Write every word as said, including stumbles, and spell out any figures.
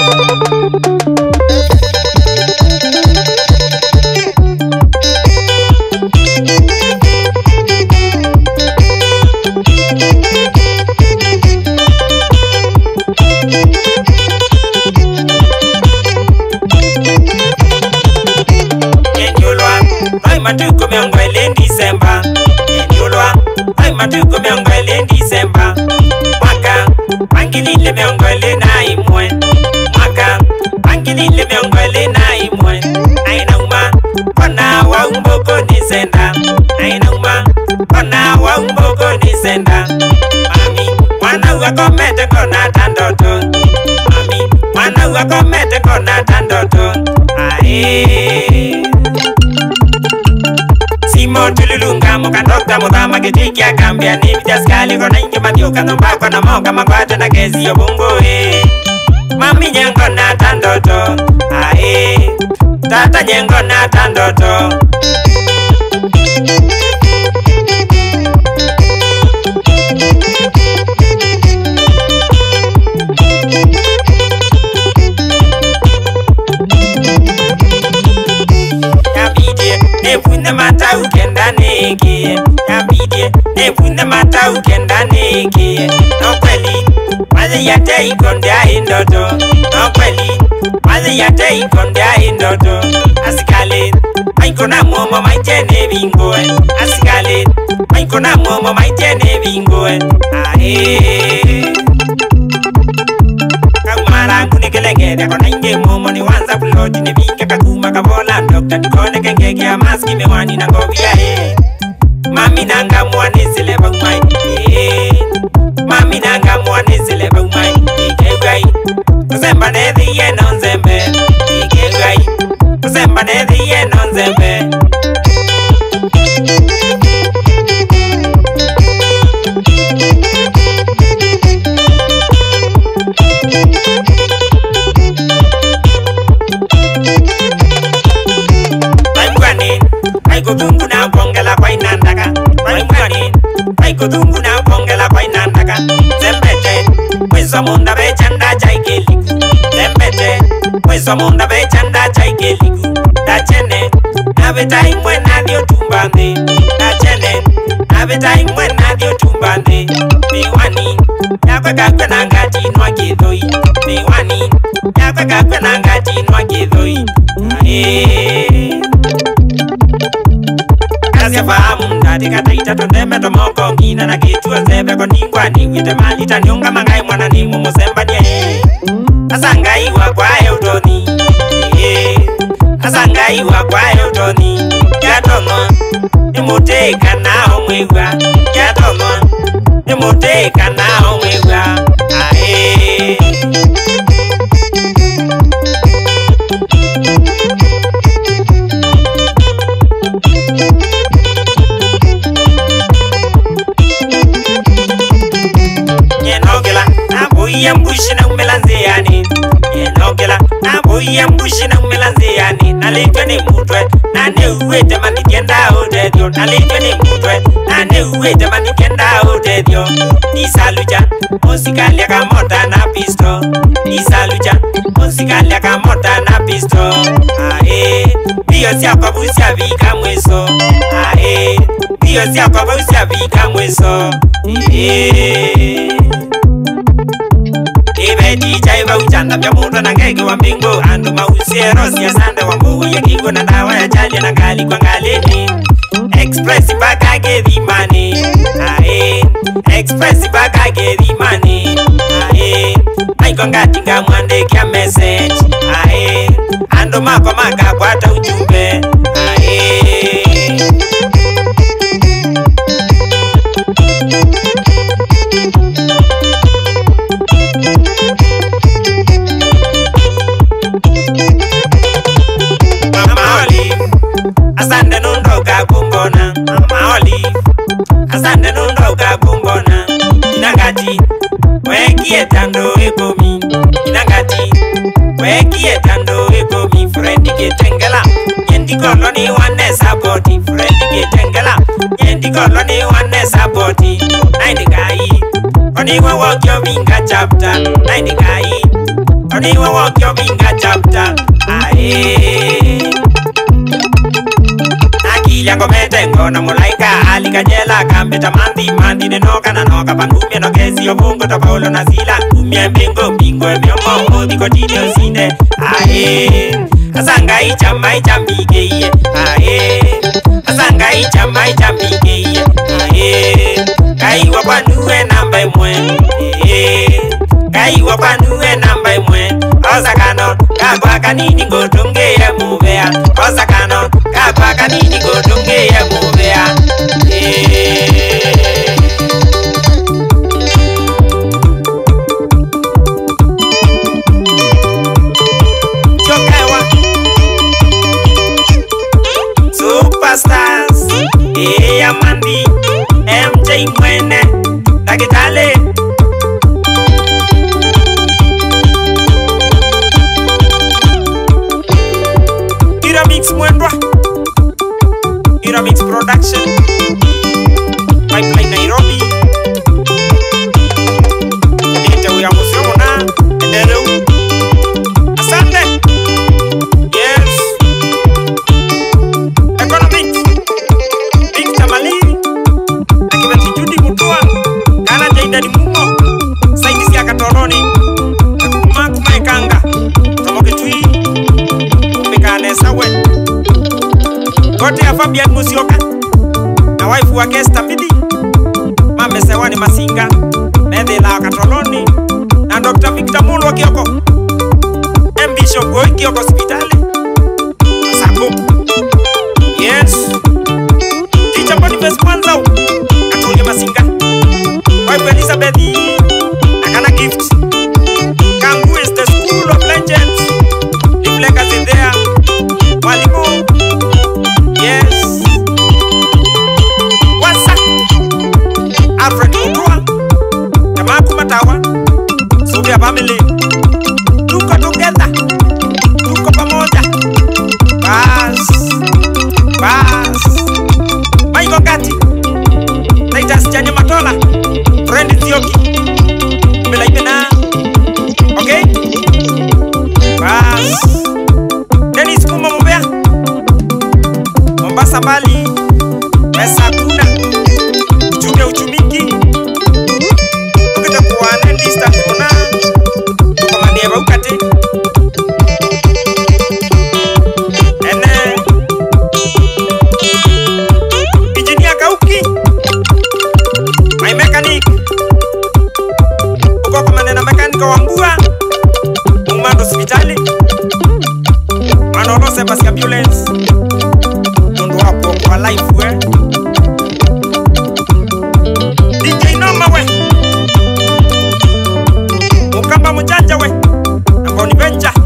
Matuko miongwele in December. Yulwa, ay matuko miongwele in December. Mwaka, pangilile miongwele na imwe. Mwaka, pangilile miongwele na imwe. Aina uma, kona wa umboko ni senda. Aina uma, kona wa umboko ni senda. Mami, wana uwako mete kona tandoto. Mami, wana uwako mete kona tandoto. Ae. Simo tululunga muka dokta mudama kitiki ya kambia ni vijaskali kona inge matiuka nombakwa na moka makwata na kesi ya bungo eh. Mami nyengo na tandoto ae. Tata nyengo na tandoto. Nepunde mata ukenda neke Yabidie Nepunde mata ukenda neke No kweli Waze yate ikonde ahindoto No kweli Waze yate ikonde ahindoto Asikale Maikona momo maitene bingoe Asikale Maikona momo maitene bingoe Ae Kaumara kunekelengere Kona inge momo ni wanza buloti Nebinke kakuma kabola Dokta tukone kengege ya maski mewani na ngobia eh. Mami nanga mwane sileba umai eh. Mami nanga mwane sileba umai Ikegwai Kusemba nethi ye nonzembe Ikegwai Kusemba nethi ye nonzembe Kutungu na bongela kwa inandaka Waimwani Kutungu na bongela kwa inandaka Zembete Mwizo munda bechanda chaikeliku Zembete Mwizo munda bechanda chaikeliku Dachene Nabeta imwe nadio tumbande Dachene Nabeta imwe nadio tumbande Miwani Yakwe kakwe nangati nwa kidhoi Miwani Yakwe kakwe nangati nwa kidhoi Eee Kasia fahamu ndati kata itato ndeme tomoko Ngina na kitua zebe kwa ningwa ni wite malita niunga mangai mwana ni mumusemba nye Asangai wa kwa eudoni Asangai wa kwa eudoni Yatomo Nimuteka na omwewa Yatomo Nimuteka na omwewa Ae Yambushi na umelanze yani Yenogela Nabu yambushi na umelanze yani Nalitwe ni mutwe Nane uwe jamani kenda udedio Nalitwe ni mutwe Nane uwe jamani kenda udedio Nisaluja Musikali yaka mota na pisto Nisaluja Musikali yaka mota na pisto Ae Biyo siya kwa busia vika mweso Ae Biyo siya kwa busia vika mweso Eee Ibe dijai wa uchanda pya mundo na ngege wa mbingo Ando mausie rosi ya sanda wa mbugu ya kigo na dawa ya chanje na ngali kwa ngalini Express baka gevi mani Ae Express baka gevi mani Ae Maiko ngati nga mwande kia message Ae Ando mako maka kwata ujumbe Ae Asante nundo kakumbona Mama Olive Asante nundo kakumbona Inangati Wekie tando ekomi Inangati Wekie tando ekomi Frendi ketengela Yendi koloni wane sapoti Frendi ketengela Yendi koloni wane sapoti Naini gai Oni wa wakyo minga chapter Naini gai Tony wa walk your binga chapter. Ae Akili yango metengo na mulaika alikanyela kambeta mandi mandi nenoka na noka pandumia no kesi obungo to paulo na sila umia bingo bingo emiomo odi kotini osinde. Ae Asanga ichama ichambike iye. Ae Asanga ichama ichambike iye. Ae Kai wapanue namba imwe. Ae Kai wapanue namba imwe. Osakano kakwa kanini ngotunge ya muvea. Osakano kakwa kanini ngotunge ya muvea. Ae Superstars, Eya Mandi, M J Mwene, Dakitale. Iramix Mwendwa, Iramix Production, Pipeline Nairobi. Nita uya museo na endeleu. Asante. Yes. Ndani mumo saidi ya katoloni kuma kuma ikanga tomoke tui umekane sawe kote ya Fabian Musioka na wife wa Kesta Midi mame sewani Masinga nende la katoloni na Doctor Victor Mulu wa Kioko M Bishop Boy Kioko hospitali Asako. Yes Teacher Boniface Mwanzao Katoloni Masinga Wife Elizabeth Akana Gift. Kangu is the school of legends. Live legacy there. Walimu. Yes. What's up? Alfred Mutua. Tamaku Matawa. Subia family. Tuko together. Tuko pamoja. Bas. Bas. Maiko Kati. Titus Chanya Matola. Friend Zioki Mela imena. Okay Bas Dennis Kuma Mubea Mombasa Bali Pesa kuna Uchumi uchumiki Tukita kuwane lista kuna Tukamani eba ukate Ene Engineer Kauki My mechanic Uko kwa manena mekanika wambua Umando hospitali Manolo Sebas ambulance Nundu wapo kwa life we D J Noma we Mukamba mjanja we Amboni Benja